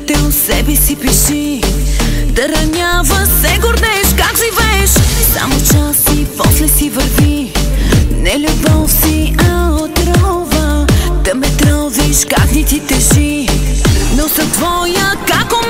приятел себе си пиши. Да ранява се гордееш, как живееш. Само час и после си върви. Не любов си, а отрова. Да ме тровиш, как ни ти тежи. Но съм твоя, как